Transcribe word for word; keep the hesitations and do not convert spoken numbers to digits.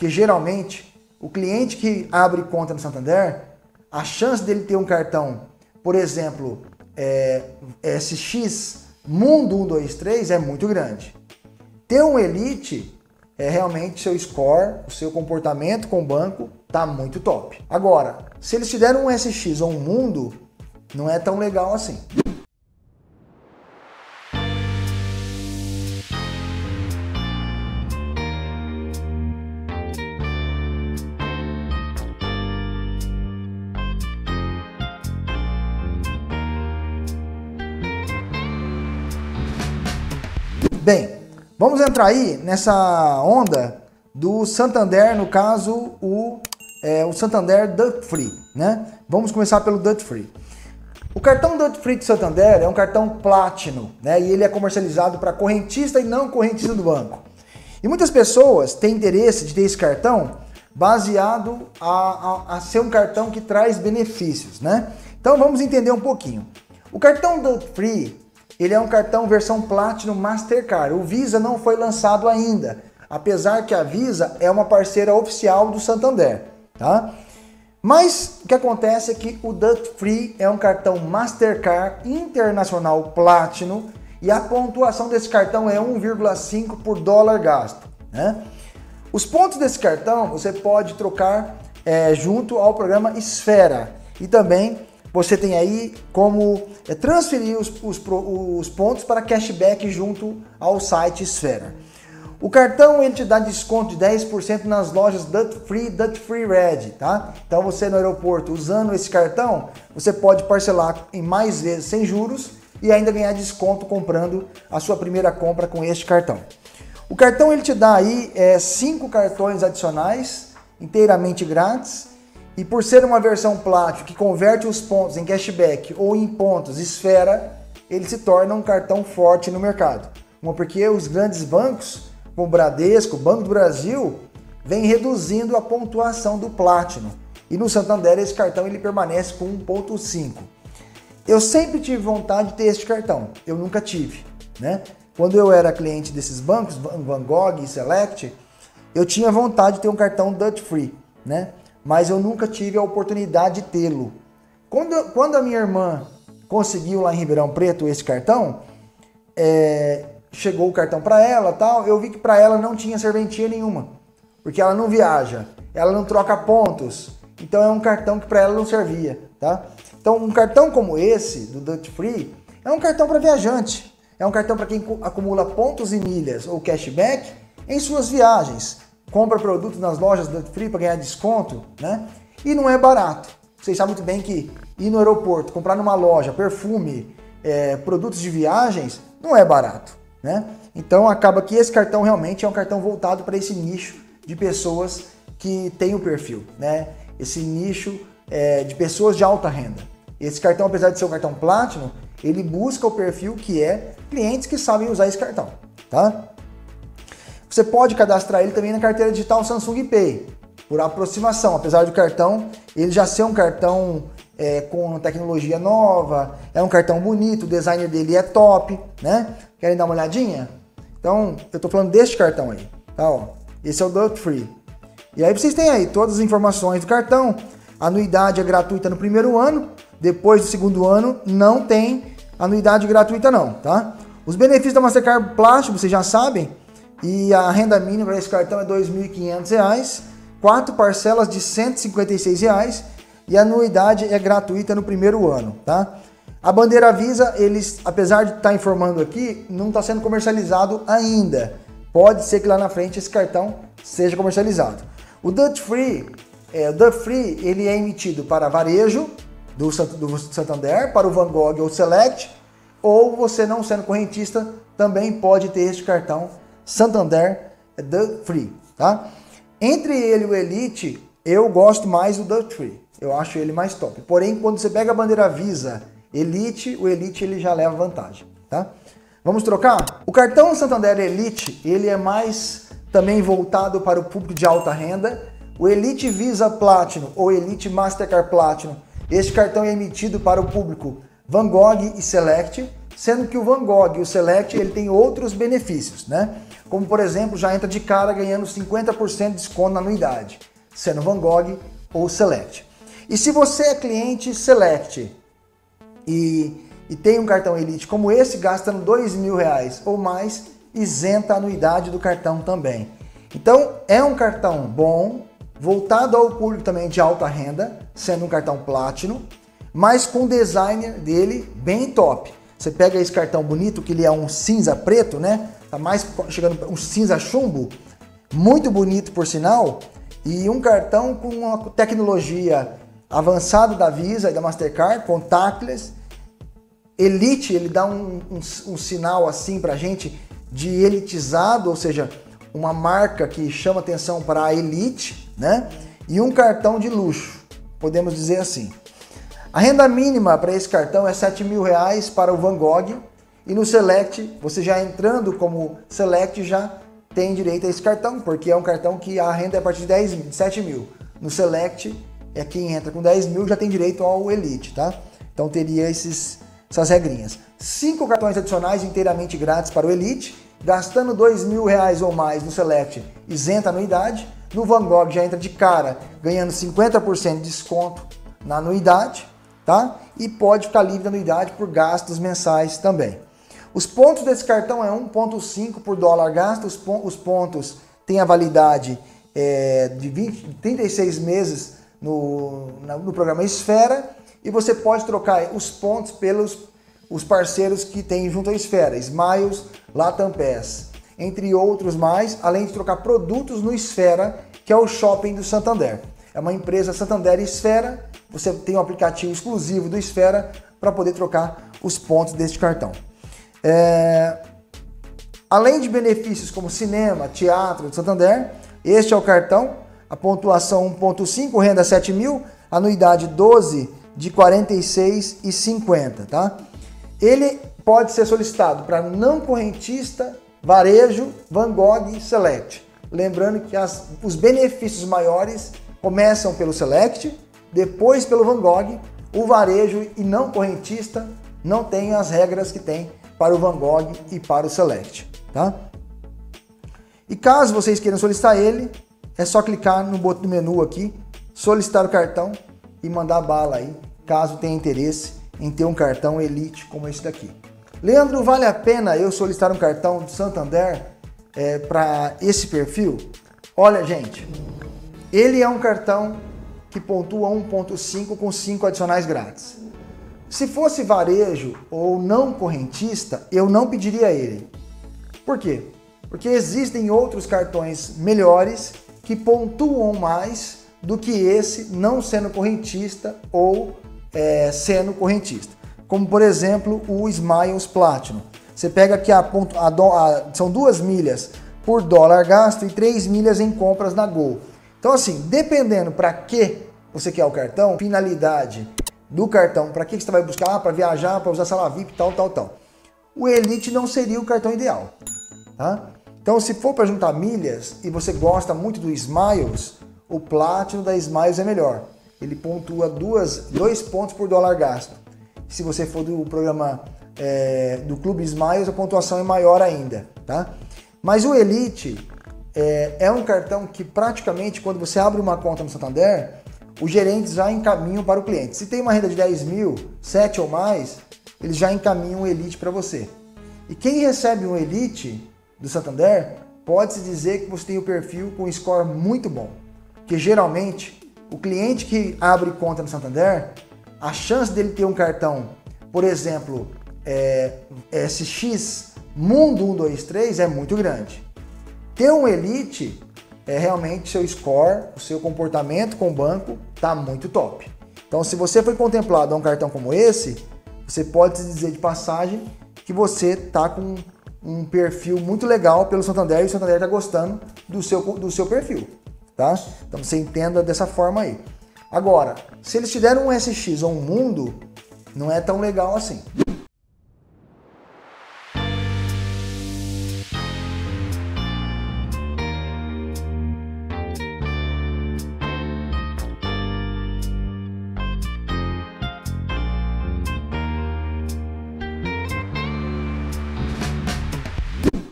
Porque geralmente o cliente que abre conta no Santander, a chance dele ter um cartão, por exemplo, é, S X Mundo um, dois, três é muito grande. Ter um Elite é realmente seu score, o seu comportamento com o banco tá muito top. Agora, se eles te deram um S X ou um Mundo, não é tão legal assim. Bem, vamos entrar aí nessa onda do Santander, no caso, o, é, o Santander Duty Free, né? Vamos começar pelo Duty Free. O cartão Duty Free do Santander é um cartão Platinum, né? E ele é comercializado para correntista e não correntista do banco. E muitas pessoas têm interesse de ter esse cartão baseado a, a, a ser um cartão que traz benefícios, né? Então vamos entender um pouquinho. O cartão Duty Free, ele é um cartão versão Platinum Mastercard. O Visa não foi lançado ainda, apesar que a Visa é uma parceira oficial do Santander, tá? Mas o que acontece é que o Duty Free é um cartão Mastercard Internacional Platinum e a pontuação desse cartão é um vírgula cinco por dólar gasto, né? Os pontos desse cartão você pode trocar é, junto ao programa Esfera e também você tem aí como é, transferir os, os, os pontos para cashback junto ao site Esfera. O cartão ele te dá desconto de dez por cento nas lojas Duty Free, Duty Free Red, tá? Então você no aeroporto usando esse cartão, você pode parcelar em mais vezes sem juros e ainda ganhar desconto comprando a sua primeira compra com este cartão. O cartão ele te dá aí é, cinco cartões adicionais, inteiramente grátis. E por ser uma versão Platinum que converte os pontos em cashback ou em pontos Esfera, ele se torna um cartão forte no mercado. Uma porque os grandes bancos, como o Bradesco, o Banco do Brasil, vem reduzindo a pontuação do Platinum. E no Santander esse cartão ele permanece com um ponto cinco. Eu sempre tive vontade de ter este cartão, eu nunca tive, né? Quando eu era cliente desses bancos, Van Gogh e Select, eu tinha vontade de ter um cartão Duty Free, né? Mas eu nunca tive a oportunidade de tê-lo. Quando, quando a minha irmã conseguiu lá em Ribeirão Preto esse cartão, é, chegou o cartão para ela, tal, eu vi que para ela não tinha serventia nenhuma, porque ela não viaja, ela não troca pontos, então é um cartão que para ela não servia, tá? Então um cartão como esse, do Duty Free, é um cartão para viajante, é um cartão para quem acumula pontos e milhas ou cashback em suas viagens. Compra produtos nas lojas Duty Free para ganhar desconto, né? E não é barato. Vocês sabem muito bem que ir no aeroporto, comprar numa loja, perfume, é, produtos de viagens, não é barato, né? Então acaba que esse cartão realmente é um cartão voltado para esse nicho de pessoas que tem o perfil, né? Esse nicho é, de pessoas de alta renda. Esse cartão, apesar de ser um cartão Platinum, ele busca o perfil que é clientes que sabem usar esse cartão, tá? Você pode cadastrar ele também na carteira digital Samsung Pay, por aproximação, apesar do cartão ele já ser um cartão é, com tecnologia nova, é um cartão bonito, o design dele é top, né? Querem dar uma olhadinha? Então, eu tô falando deste cartão aí, tá? Ó, esse é o Duty Free. E aí vocês têm aí todas as informações do cartão, a anuidade é gratuita no primeiro ano, depois do segundo ano não tem anuidade gratuita não, tá? Os benefícios da Mastercard Platinum, vocês já sabem, e a renda mínima para esse cartão é dois mil e quinhentos reais, quatro parcelas de cento e cinquenta e seis reais e a anuidade é gratuita no primeiro ano, tá? A bandeira Visa, eles, apesar de estar informando aqui, não está sendo comercializado ainda. Pode ser que lá na frente esse cartão seja comercializado. O Duty Free, é, o Duty Free, ele é emitido para varejo do, do Santander, para o Van Gogh ou Select, ou você não sendo correntista, também pode ter este cartão Santander Duty Free, tá? Entre ele e o Elite, eu gosto mais do Duty Free. Eu acho ele mais top. Porém, quando você pega a bandeira Visa Elite, o Elite ele já leva vantagem, tá? Vamos trocar? O cartão Santander Elite, ele é mais também voltado para o público de alta renda. O Elite Visa Platinum ou Elite Mastercard Platinum, este cartão é emitido para o público Van Gogh e Select, sendo que o Van Gogh e o Select ele tem outros benefícios, né? como por exemplo, já entra de cara ganhando cinquenta por cento de desconto na anuidade, sendo Van Gogh ou Select. E se você é cliente Select e, e tem um cartão Elite como esse, gastando dois mil reais ou mais, isenta a anuidade do cartão também. Então é um cartão bom, voltado ao público também de alta renda, sendo um cartão Platinum, mas com o design dele bem top. Você pega esse cartão bonito, que ele é um cinza preto, né? Tá mais chegando um cinza chumbo, muito bonito por sinal, e um cartão com uma tecnologia avançada da Visa e da Mastercard, contactless. Elite, ele dá um, um, um sinal assim pra gente de elitizado, ou seja, uma marca que chama atenção para a elite, né? E um cartão de luxo, podemos dizer assim. A renda mínima para esse cartão é sete mil reais para o Van Gogh, e no Select, você já entrando como Select já tem direito a esse cartão, porque é um cartão que a renda é a partir de dez mil, sete mil. No Select, é quem entra com dez mil já tem direito ao Elite, tá? Então teria esses, essas regrinhas. Cinco cartões adicionais inteiramente grátis para o Elite, gastando dois mil reais ou mais no Select, isenta a anuidade. No Van Gogh já entra de cara, ganhando cinquenta por cento de desconto na anuidade, tá? E pode ficar livre da anuidade por gastos mensais também. Os pontos desse cartão é um vírgula cinco por dólar gasto, os, pon os pontos têm a validade é, de vinte, trinta e seis meses no, no programa Esfera, e você pode trocar os pontos pelos os parceiros que tem junto à Esfera, Smiles, Latam Pass, entre outros mais, além de trocar produtos no Esfera, que é o shopping do Santander. É uma empresa Santander Esfera, você tem um aplicativo exclusivo do Esfera para poder trocar os pontos deste cartão. É... Além de benefícios como cinema, teatro do Santander, este é o cartão, a pontuação um vírgula cinco, renda sete mil, anuidade doze de quarenta e seis reais e cinquenta centavos, tá? Ele pode ser solicitado para não correntista, varejo, Van Gogh Select. Lembrando que as, os benefícios maiores começam pelo Select, depois pelo Van Gogh, o varejo e não correntista não tem as regras que tem para o Van Gogh e para o Select, tá? E caso vocês queiram solicitar ele, é só clicar no botão do menu aqui, solicitar o cartão e mandar bala aí, caso tenha interesse em ter um cartão Elite como esse daqui. Leandro, vale a pena eu solicitar um cartão do Santander é, para esse perfil? Olha, gente, ele é um cartão que pontua um vírgula cinco com cinco adicionais grátis. Se fosse varejo ou não correntista, eu não pediria ele. Por quê? Porque existem outros cartões melhores que pontuam mais do que esse, não sendo correntista ou é, sendo correntista. Como, por exemplo, o Smiles Platinum. Você pega aqui, a, ponto, a, a, são duas milhas por dólar gasto e três milhas em compras na Gol. Então, assim, dependendo para que você quer o cartão, finalidade do cartão, para que você vai buscar? Ah, para viajar, para usar sala V I P, tal, tal, tal. O Elite não seria o cartão ideal, tá? Então, se for para juntar milhas e você gosta muito do Smiles, o Platinum da Smiles é melhor. Ele pontua duas, dois pontos por dólar gasto. Se você for do programa é, do Clube Smiles, a pontuação é maior ainda, tá? Mas o Elite é, é um cartão que praticamente, quando você abre uma conta no Santander, os gerentes já encaminham para o cliente. Se tem uma renda de dez mil, sete ou mais, eles já encaminham o Elite para você. E quem recebe um Elite do Santander, pode-se dizer que você tem o perfil com um score muito bom. Porque geralmente, o cliente que abre conta no Santander, a chance dele ter um cartão, por exemplo, é, S X Mundo um, dois, três, é muito grande. Ter um Elite é realmente seu score, o seu comportamento com o banco está muito top. Então, se você foi contemplado a um cartão como esse, você pode se dizer de passagem que você está com um perfil muito legal pelo Santander e o Santander está gostando do seu, do seu perfil, tá? Então, você entenda dessa forma aí. Agora, se eles te deram um S X ou um Mundo, não é tão legal assim.